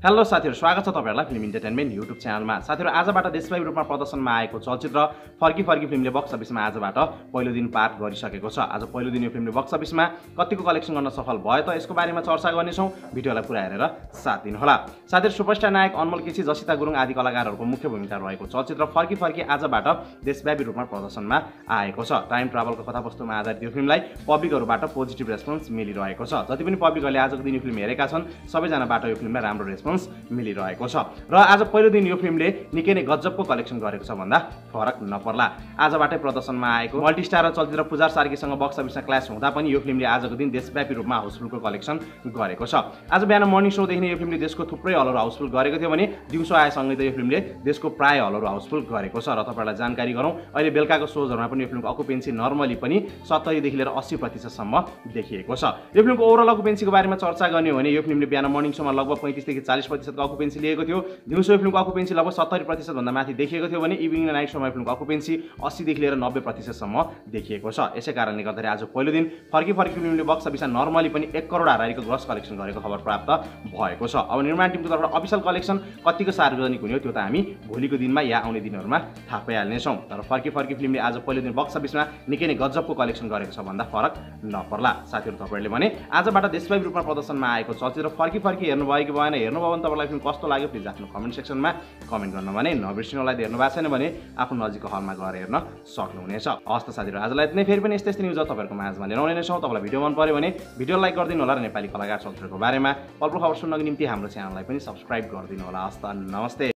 Hello साथीहरु, स्वागत छ तपाईहरुलाई फिल्म इन्टरटेनमेन्ट युट्युब च्यानलमा। साथीहरु, आजबाट देशव्यापी रूपमा प्रदर्शनमा आएको चलचित्र फर्की फर्की फिल्मले बक्स अफिसमा आजबाट पहिलो दिन पार गरिसकेको छ। आज पहिलो दिन यो फिल्मले बक्स अफिसमा कतिको कलेक्सन गर्न सफल भयो त यसको बारेमा चर्चा गर्नेछौं। भिडियोलाई पुरा हेरेर साथ दिनु होला। साथीहरु, सुपरस्टार नायक अनमोल केसी, जसिता गुरुङ आदि कलाकारहरूको मुख्य भूमिका रहेको चलचित्र फर्की फर्की आजबाट देशव्यापी रूपमा प्रदर्शनमा आएको छ। टाइम ट्राभलको कथावस्तुमा आधारित यो फिल्मलाई पब्लिकहरुबाट पोजिटिभ रेस्पोन्स मिलिरहेको छ। जति पनि पब्लिकहरुले आजको दिन यो फिल्म हेरेका छन्, सबैजनाबाट यो फिल्मलाई राम्रो रेस्पोन्स मिलिरहेको छ र आज पहिलो दिन यो फिल्मले निकै नै गजबको कलेक्सन गरेको छ भन्दा फरक नपर्ला। आजबाटै प्रदर्शनमा आएको मल्टिस्टार चलचित्र पुजार सार्कीसँग बक्स अफिसमा क्ल्यास हुँदा पनि यो फिल्मले आजको दिन देशव्यापी रूपमा हाउसफुलको कलेक्सन गरेको छ। आज बिहान मर्निङ शोदेखि नै यो फिल्मले देशको थुप्रै हलहरू हाउसफुल गरेको थियो भने दिउँसो आएसँगै त यो फिल्मले देशको प्राय हलहरू हाउसफुल गरेको छ। र तपाईहरुलाई जानकारी गरौँ, अहिले बेलुकाको शोजहरुमा पनि यो फिल्मको अकुपेन्सी नर्मली पनि 70 देखि लिएर 80% सम्म देखिएको छ। यो फिल्मको ओभरअल अकुपेन्सीको बारेमा चर्चा गर्ने हो भने यो फिल्मले बिहान मर्निङ शोमा लगभग 35 देखि 40% को अकुपेन्सी लिएको थियो। दिउँसो यो फिल्मको अकुपेन्सी लगभग 70% भन्दा माथि देखिएको थियो भने इभिनिङ र नाइट शोमा फिल्मको अकुपेन्सी 80 देखि लिएर 90% सम्म देखिएको छ। यसै कारणले गर्दा आज पहिलो दिन फर्की फर्की फिल्मले बक्स अफिसमा नर्मली पनि 1 करोड हाराहारीको ग्रस कलेक्सन गरेको खबर प्राप्त भएको छ। अब निर्माण टिमको तर्फबाट अफिसियल कलेक्सन कतिको सार्वजनिक हुने हो त्यो त हामी भोलिको दिनमा या आउने दिनहरुमा थाहा पाइहाल्ने छौं। तर फर्की फर्की फिल्मले आज पहिलो दिन बक्स अफिसमा निकै नै गजबको कलेक्सन गरेको छ भन्दा फरक नपर्ला। साथीहरु, तपाईहरुले भने आजबाट देशव्यापी रूपमा प्रदर्शनमा आएको चलचित्र फर्की फर्की हेर्नु भएको भएन, हेर्नु भयो भने तपाईलाई फिल्म कस्तो लाग्यो प्लिज आफ्नो कमेन्ट सेक्सनमा कमेन्ट गर्न भने नबिर्सिनु होला। हेर्नु भएको छैन भने आफ्नो नजिकको हलमा गएर हेर्न सक्नुहुनेछ। हस्त साथीहरु, आजलाई यति नै। फेरि पनि यस्तै न्युज तपाईहरुको माझमा लिएर आउने नै छौं। तपाईलाई भिडियो मन पर्यो भने भिडियो लाइक गरिदिनु होला र नेपाली कलाकार चलचित्रको बारेमा पलपल खबर सुन्नको निम्ति हाम्रो च्यानललाई पनि सब्स्क्राइब गरिदिनु होला। हस्त, नमस्ते।